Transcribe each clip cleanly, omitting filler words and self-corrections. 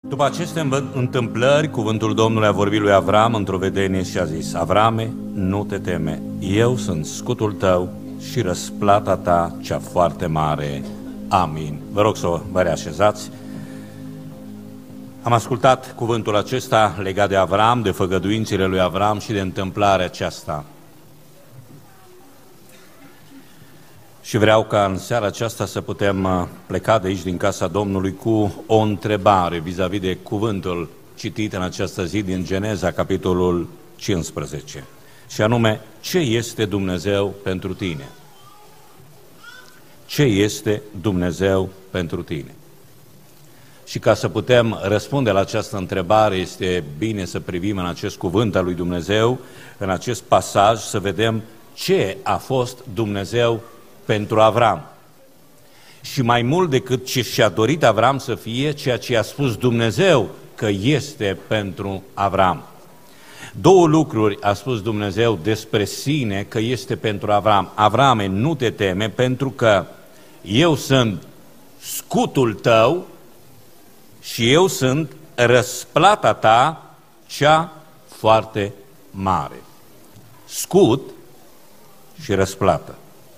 După aceste întâmplări, cuvântul Domnului a vorbit lui Avram într-o vedenie și a zis: Avrame, nu te teme, eu sunt scutul tău și răsplata ta cea foarte mare. Amin. Vă rog să vă reașezați. Am ascultat cuvântul acesta legat de Avram, de făgăduințele lui Avram și de întâmplarea aceasta. Și vreau ca în seara aceasta să putem pleca de aici din casa Domnului cu o întrebare vis-a-vis de cuvântul citit în această zi din Geneza, capitolul 15. Și anume, ce este Dumnezeu pentru tine? Ce este Dumnezeu pentru tine? Și ca să putem răspunde la această întrebare, este bine să privim în acest cuvânt al lui Dumnezeu, în acest pasaj, să vedem ce a fost Dumnezeu pentru Avram. Și mai mult decât ce și-a dorit Avram să fie, ceea ce a spus Dumnezeu că este pentru Avram. Două lucruri a spus Dumnezeu despre sine că este pentru Avram. Avrame, nu te teme, pentru că eu sunt scutul tău și eu sunt răsplata ta cea foarte mare. Scut și răsplată.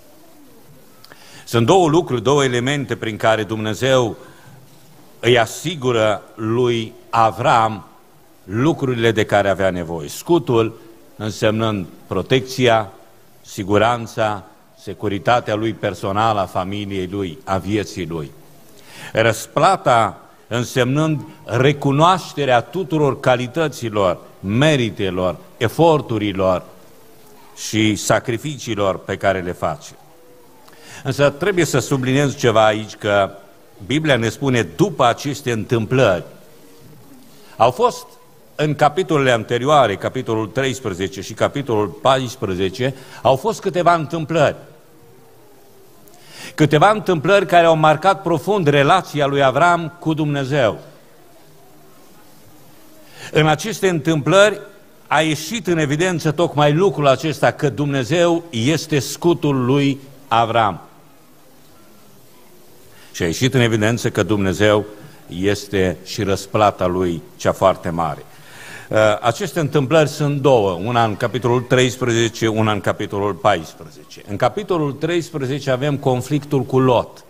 Sunt două lucruri, două elemente prin care Dumnezeu îi asigură lui Avram lucrurile de care avea nevoie. Scutul însemnând protecția, siguranța, securitatea lui personală, a familiei lui, a vieții lui. Răsplata însemnând recunoașterea tuturor calităților, meritelor, eforturilor și sacrificiilor pe care le face. Însă trebuie să subliniez ceva aici, că Biblia ne spune după aceste întâmplări. Au fost în capitolele anterioare, capitolul 13 și capitolul 14, au fost câteva întâmplări. Câteva întâmplări care au marcat profund relația lui Avram cu Dumnezeu. În aceste întâmplări a ieșit în evidență tocmai lucrul acesta, că Dumnezeu este scutul lui Avram. Și a ieșit în evidență că Dumnezeu este și răsplata lui cea foarte mare. Aceste întâmplări sunt două, una în capitolul 13, una în capitolul 14. În capitolul 13 avem conflictul cu Lot.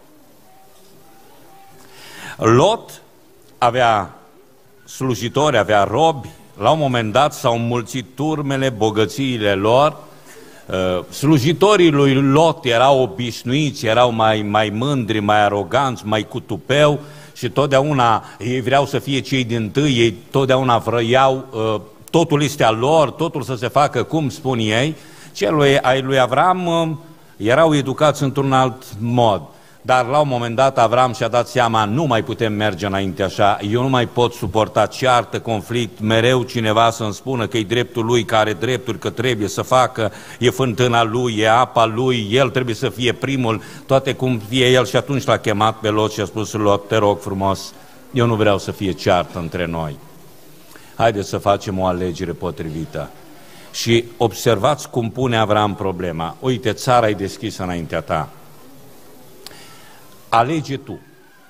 Lot avea slujitori, avea robi, la un moment dat s-au înmulțit turmele, bogățiile lor. Slujitorii lui Lot erau obișnuiți, erau mai mândri, mai aroganți, mai cu tupeu și totdeauna ei vreau să fie cei dintâi, ei totdeauna vroiau, totul este al lor, totul să se facă cum spun ei. Celui ai lui Avram erau educați într-un alt mod. Dar la un moment dat Avram și-a dat seama, nu mai putem merge înainte așa, eu nu mai pot suporta ceartă, conflict, mereu cineva să-mi spună că e dreptul lui, că are drepturi, că trebuie să facă, e fântâna lui, e apa lui, el trebuie să fie primul, toate cum fie el. Și atunci l-a chemat pe Lot și a spus: Lot, te rog frumos, eu nu vreau să fie ceartă între noi. Haideți să facem o alegere potrivită. Și observați cum pune Avram problema. Uite, țara e deschisă înaintea ta. Alege tu.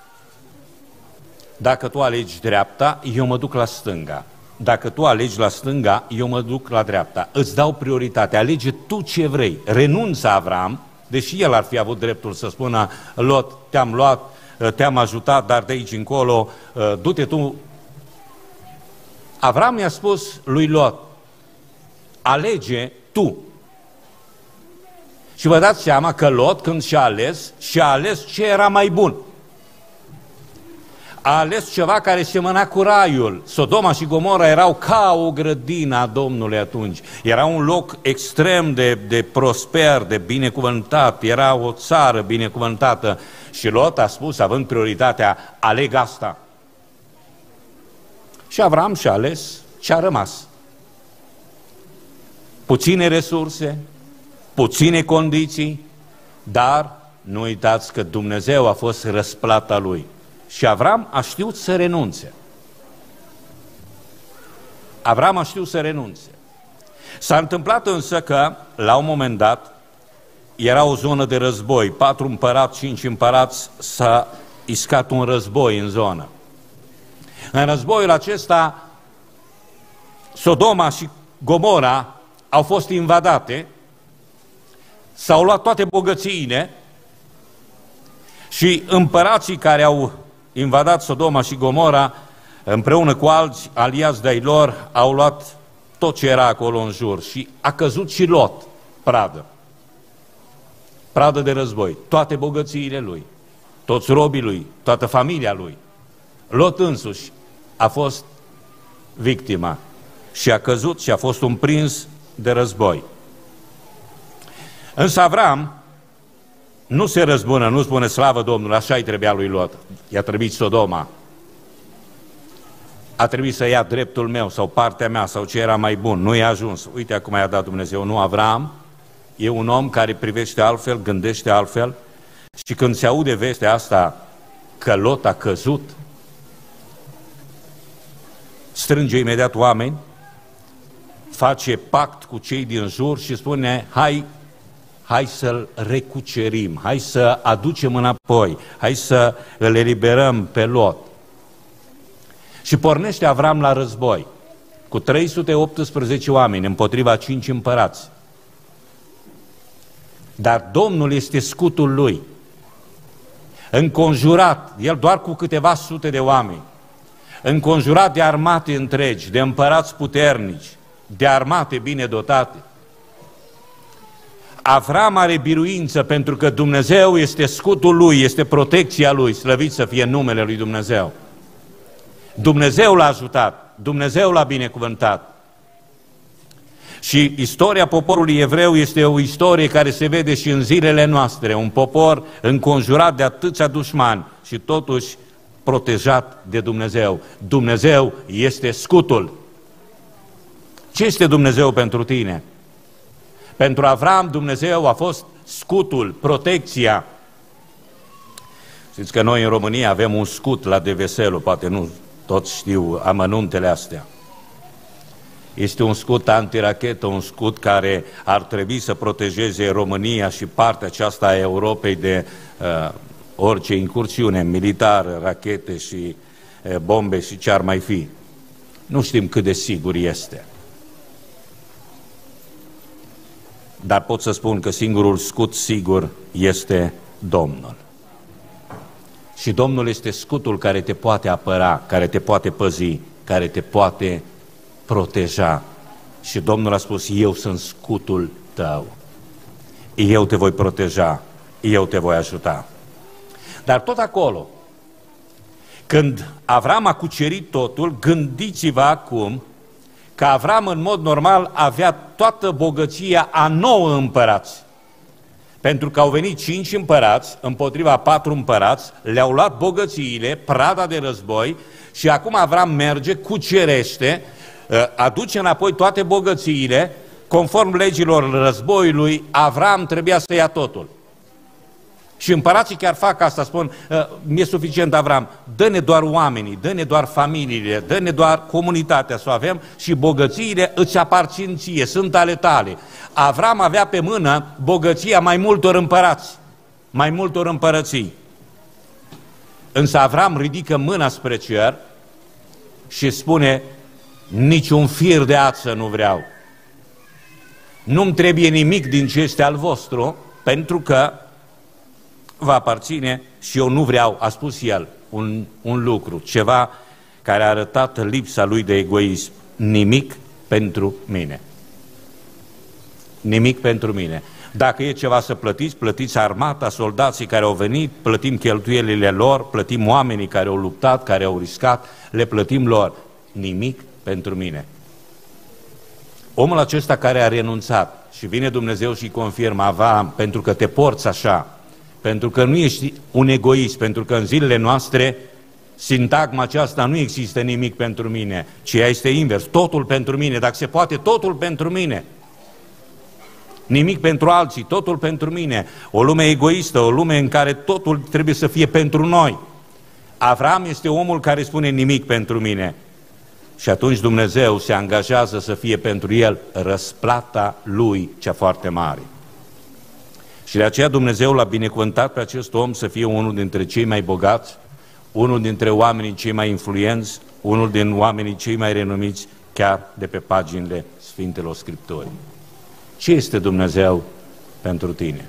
Dacă tu alegi dreapta, eu mă duc la stânga. Dacă tu alegi la stânga, eu mă duc la dreapta. Îți dau prioritate. Alege tu ce vrei. Renunță Avram, deși el ar fi avut dreptul să spună: Lot, te-am luat, te-am ajutat, dar de aici încolo, du-te tu. Avram i-a spus lui Lot: alege tu. Și vă dați seama că Lot, când și-a ales ce era mai bun. A ales ceva care semăna cu raiul. Sodoma și Gomora erau ca o grădină a Domnului atunci. Era un loc extrem de prosper, de binecuvântat. Era o țară binecuvântată. Și Lot a spus, având prioritatea: aleg asta. Și Avram și-a ales ce a rămas. Puține resurse, puține condiții, dar nu uitați că Dumnezeu a fost răsplata lui. Și Avram a știut să renunțe. Avram a știut să renunțe. S-a întâmplat însă că, la un moment dat, era o zonă de război. 4 împărați, 5 împărați, s-a iscat un război în zonă. În războiul acesta, Sodoma și Gomora au fost invadate, s-au luat toate bogățiile și împărații care au invadat Sodoma și Gomora, împreună cu alți aliați de-ai lor, au luat tot ce era acolo în jur și a căzut și Lot, pradă. Pradă de război, toate bogățiile lui, toți robii lui, toată familia lui. Lot însuși a fost victima și a căzut și a fost un prins de război. Însă Avram nu se răzbună, nu spune slavă Domnului, așa-i trebuia lui Lot, i-a trebuit Sodoma. A trebuit să ia dreptul meu sau partea mea sau ce era mai bun, nu i-a ajuns. Uite acum i-a dat Dumnezeu, nu Avram, e un om care privește altfel, gândește altfel și când se aude vestea asta că Lot a căzut, strânge imediat oameni, face pact cu cei din jur și spune, hai să-l recucerim, hai să aducem înapoi, hai să îl eliberăm pe Lot. Și pornește Avram la război cu 318 oameni împotriva 5 împărați. Dar Domnul este scutul lui, înconjurat, el doar cu câteva sute de oameni, înconjurat de armate întregi, de împărați puternici, de armate bine dotate. Avram are biruință pentru că Dumnezeu este scutul lui, este protecția lui, slăvit să fie numele lui Dumnezeu. Dumnezeu l-a ajutat, Dumnezeu l-a binecuvântat. Și istoria poporului evreu este o istorie care se vede și în zilele noastre, un popor înconjurat de atâția dușmani și totuși protejat de Dumnezeu. Dumnezeu este scutul. Ce este Dumnezeu pentru tine? Pentru Avram Dumnezeu a fost scutul, protecția. Știți că noi în România avem un scut la Deveselu, poate nu toți știu amănuntele astea. Este un scut antirachetă, un scut care ar trebui să protejeze România și partea aceasta a Europei de orice incursiune militară, rachete și bombe și ce ar mai fi. Nu știm cât de sigur este. Dar pot să spun că singurul scut sigur este Domnul. Și Domnul este scutul care te poate apăra, care te poate păzi, care te poate proteja. Și Domnul a spus, eu sunt scutul tău. Eu te voi proteja, eu te voi ajuta. Dar tot acolo, când Avram a cucerit totul, gândiți-vă acum că Avram în mod normal avea toată bogăția a 9 împărați. Pentru că au venit 5 împărați împotriva 4 împărați, le-au luat bogățiile, prada de război și acum Avram merge, cucerește, aduce înapoi toate bogățiile, conform legilor războiului, Avram trebuia să ia totul. Și împărații chiar fac asta, spun, mi-e suficient Avram, dă-ne doar oamenii, dă-ne doar familiile, dă-ne doar comunitatea să o avem și bogățiile îți aparțin ție, sunt ale tale. Avram avea pe mână bogăția mai multor împărați, mai multor împărății. Însă Avram ridică mâna spre cer și spune, niciun fir de ață nu vreau. Nu-mi trebuie nimic din ce este al vostru, pentru că va aparține și eu nu vreau, a spus el, un lucru, ceva care a arătat lipsa lui de egoism. Nimic pentru mine. Nimic pentru mine. Dacă e ceva să plătiți, plătiți armata, soldații care au venit, plătim cheltuielile lor, plătim oamenii care au luptat, care au riscat, le plătim lor. Nimic pentru mine. Omul acesta care a renunțat și vine Dumnezeu și confirmă, Avram, pentru că te porți așa, pentru că nu ești un egoist, pentru că în zilele noastre sintagma aceasta nu există nimic pentru mine, ci ea este invers, totul pentru mine, dacă se poate, totul pentru mine. Nimic pentru alții, totul pentru mine. O lume egoistă, o lume în care totul trebuie să fie pentru noi. Avram este omul care spune nimic pentru mine. Și atunci Dumnezeu se angajează să fie pentru el răsplata lui cea foarte mare. Și de aceea Dumnezeu l-a binecuvântat pe acest om să fie unul dintre cei mai bogați, unul dintre oamenii cei mai influenți, unul din oamenii cei mai renumiți chiar de pe paginile Sfintelor Scripturi. Ce este Dumnezeu pentru tine?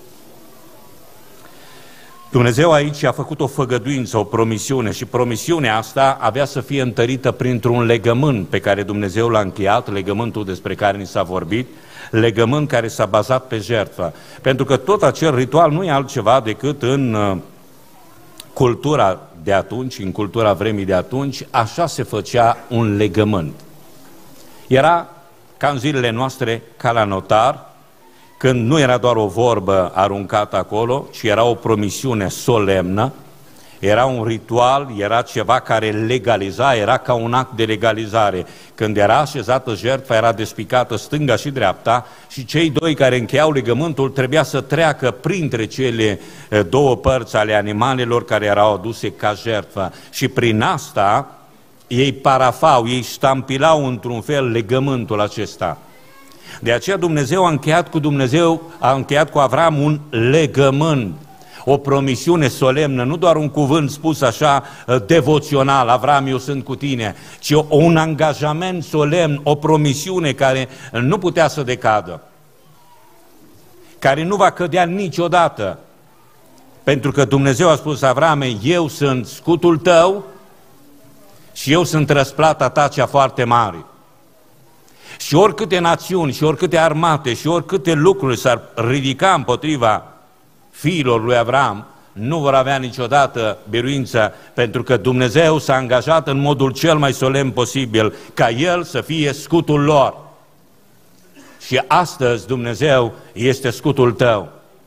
Dumnezeu aici a făcut o făgăduință, o promisiune și promisiunea asta avea să fie întărită printr-un legământ pe care Dumnezeu l-a încheiat, legământul despre care ni s-a vorbit, legământ care s-a bazat pe jertfă. Pentru că tot acel ritual nu e altceva decât în cultura de atunci, în cultura vremii de atunci, așa se făcea un legământ. Era ca în zilele noastre, ca la notar, când nu era doar o vorbă aruncată acolo, ci era o promisiune solemnă, era un ritual, era ceva care legaliza, era ca un act de legalizare. Când era așezată jertfa, era despicată stânga și dreapta și cei doi care încheiau legământul trebuia să treacă printre cele două părți ale animalelor care erau aduse ca jertfă. Și prin asta ei parafau, ei ștampilau într-un fel legământul acesta. De aceea Dumnezeu a încheiat cu Avram un legământ, o promisiune solemnă, nu doar un cuvânt spus așa devoțional, Avram, eu sunt cu tine, ci un angajament solemn, o promisiune care nu putea să decadă, care nu va cădea niciodată, pentru că Dumnezeu a spus, Avrame, eu sunt scutul tău și eu sunt răsplata ta cea foarte mare. Și oricâte națiuni, și oricâte armate, și oricâte lucruri s-ar ridica împotriva fiilor lui Avram, nu vor avea niciodată biruință, pentru că Dumnezeu s-a angajat în modul cel mai solemn posibil ca El să fie scutul lor. Și astăzi Dumnezeu este scutul tău.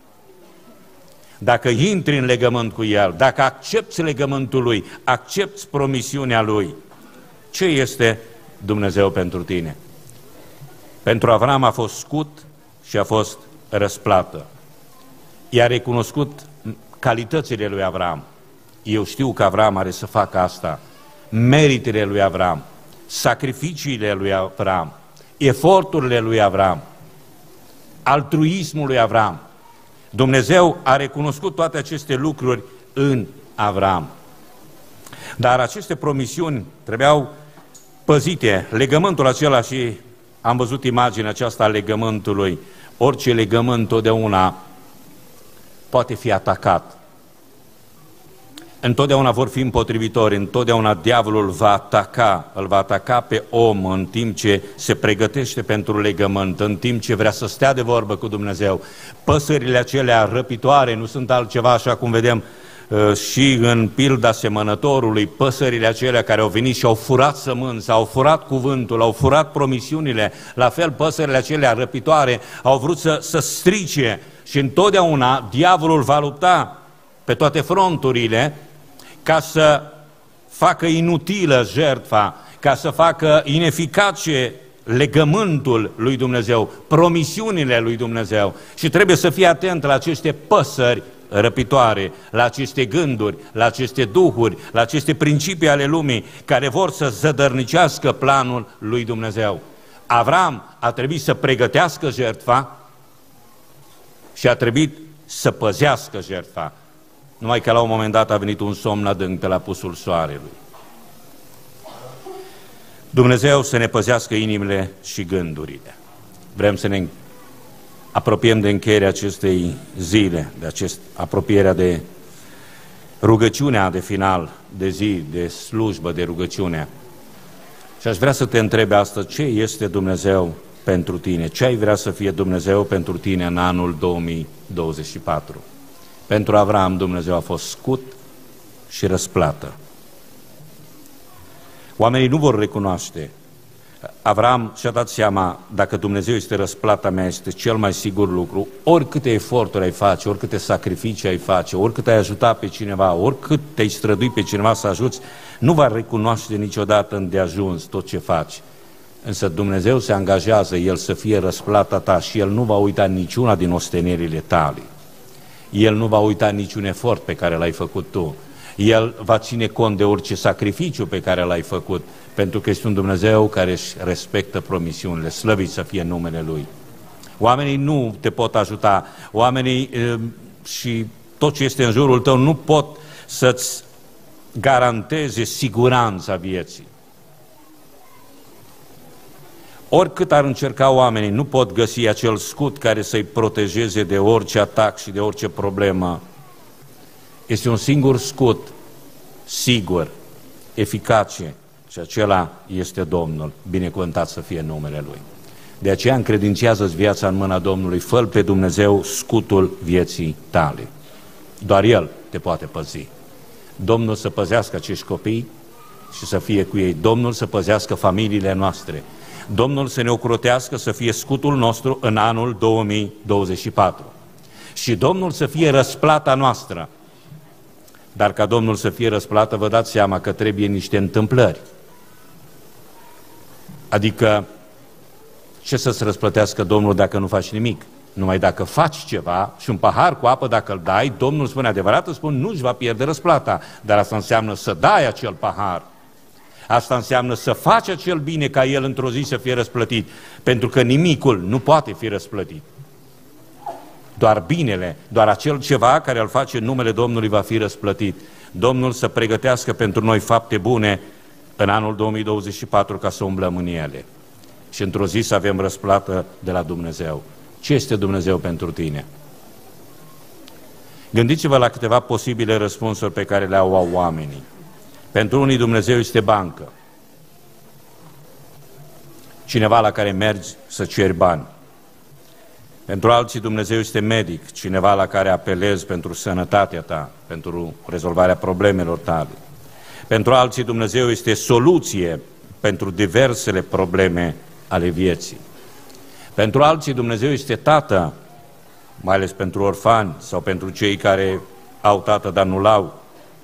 Dacă intri în legământ cu El, dacă accepți legământul Lui, accepți promisiunea Lui, ce este Dumnezeu pentru tine? Pentru Avram a fost scut și a fost răsplată. I-a recunoscut calitățile lui Avram. Eu știu că Avram are să facă asta. Meritele lui Avram, sacrificiile lui Avram, eforturile lui Avram, altruismul lui Avram. Dumnezeu a recunoscut toate aceste lucruri în Avram. Dar aceste promisiuni trebuiau păzite. Legământul acela, și am văzut imaginea aceasta a legământului, orice legământ totdeauna poate fi atacat. Întotdeauna vor fi împotrivitori, întotdeauna diavolul îl va ataca pe om în timp ce se pregătește pentru legământ, în timp ce vrea să stea de vorbă cu Dumnezeu. Păsările acelea răpitoare nu sunt altceva, așa cum vedem și în pilda semănătorului, păsările acelea care au venit și au furat sămânța, au furat cuvântul, au furat promisiunile, la fel păsările acelea răpitoare au vrut să strice. Și întotdeauna diavolul va lupta pe toate fronturile ca să facă inutilă jertfa, ca să facă ineficace legământul lui Dumnezeu, promisiunile lui Dumnezeu. Și trebuie să fie atent la aceste păsări răpitoare, la aceste gânduri, la aceste duhuri, la aceste principii ale lumii care vor să zădărnicească planul lui Dumnezeu. Avram a trebuit să pregătească jertfa și a trebuit să păzească jertfa. Numai că la un moment dat a venit un somn adânc pe la pusul soarelui. Dumnezeu să ne păzească inimile și gândurile. Vrem să ne apropiem de încheierea acestei zile, apropierea de rugăciunea de final, de zi, de slujbă, de rugăciune. Și aș vrea să te întreb astăzi, ce este Dumnezeu pentru tine? Ce ai vrea să fie Dumnezeu pentru tine în anul 2024? Pentru Avram Dumnezeu a fost scut și răsplată. Oamenii nu vor recunoaște. Avram și-a dat seama, dacă Dumnezeu este răsplata mea, este cel mai sigur lucru, oricâte eforturi ai face, oricâte sacrificii ai face, oricât ai ajuta pe cineva, oricât te-ai strădui pe cineva să ajuți, nu va recunoaște niciodată îndeajuns tot ce faci. Însă Dumnezeu se angajează, El să fie răsplata ta și El nu va uita niciuna din ostenerile tale. El nu va uita niciun efort pe care l-ai făcut tu. El va ține cont de orice sacrificiu pe care l-ai făcut, pentru că este un Dumnezeu care își respectă promisiunile, slăvit să fie numele Lui. Oamenii nu te pot ajuta, oamenii și tot ce este în jurul tău nu pot să-ți garanteze siguranța vieții. Oricât ar încerca oamenii, nu pot găsi acel scut care să-i protejeze de orice atac și de orice problemă. Este un singur scut, sigur, eficace, și acela este Domnul. Binecuvântat să fie numele Lui. De aceea încredințează-ți viața în mâna Domnului, fă-L pe Dumnezeu scutul vieții tale. Doar El te poate păzi. Domnul să păzească acești copii și să fie cu ei. Domnul să păzească familiile noastre. Domnul să ne ocrotească să fie scutul nostru în anul 2024. Și Domnul să fie răsplata noastră. Dar ca Domnul să fie răsplată, vă dați seama că trebuie niște întâmplări. Adică, ce să-ți răsplătească Domnul dacă nu faci nimic? Numai dacă faci ceva și un pahar cu apă dacă îl dai, Domnul spune adevărat, îți spun, nu-și va pierde răsplata. Dar asta înseamnă să dai acel pahar. Asta înseamnă să faci acel bine ca el într-o zi să fie răsplătit. Pentru că nimicul nu poate fi răsplătit. Doar binele, doar acel ceva care îl face în numele Domnului va fi răsplătit. Domnul să pregătească pentru noi fapte bune în anul 2024 ca să umblăm în ele. Și într-o zi să avem răsplată de la Dumnezeu. Ce este Dumnezeu pentru tine? Gândiți-vă la câteva posibile răspunsuri pe care le au oamenii. Pentru unii Dumnezeu este bancă. Cineva la care mergi să ceri bani. Pentru alții Dumnezeu este medic, cineva la care apelezi pentru sănătatea ta, pentru rezolvarea problemelor tale. Pentru alții Dumnezeu este soluție pentru diversele probleme ale vieții. Pentru alții Dumnezeu este tată, mai ales pentru orfani sau pentru cei care au tată, dar nu l-au.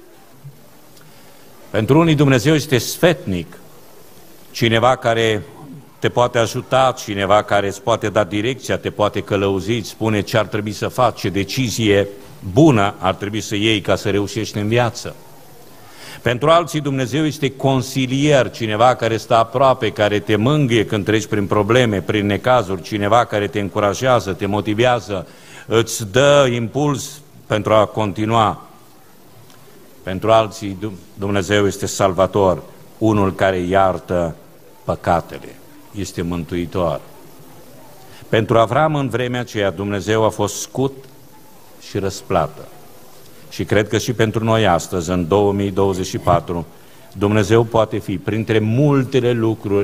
Pentru unii Dumnezeu este sfetnic, cineva care te poate ajuta, cineva care îți poate da direcția, te poate călăuzi, îți spune ce ar trebui să faci, ce decizie bună ar trebui să iei ca să reușești în viață. Pentru alții Dumnezeu este consilier, cineva care stă aproape, care te mângâie când treci prin probleme, prin necazuri, cineva care te încurajează, te motivează, îți dă impuls pentru a continua. Pentru alții Dumnezeu este salvator, unul care iartă păcatele, este mântuitor. Pentru Avram în vremea aceea Dumnezeu a fost scut și răsplată. Și cred că și pentru noi astăzi, în 2024, Dumnezeu poate fi printre multele lucruri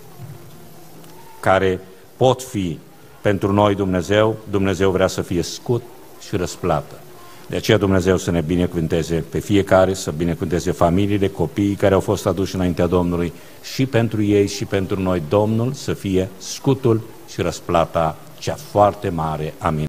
care pot fi pentru noi Dumnezeu, Dumnezeu vrea să fie scut și răsplată. De aceea Dumnezeu să ne binecuvânteze pe fiecare, să binecuvânteze familiile, copiii care au fost aduși înaintea Domnului și pentru ei și pentru noi, Domnul să fie scutul și răsplata cea foarte mare. Amin.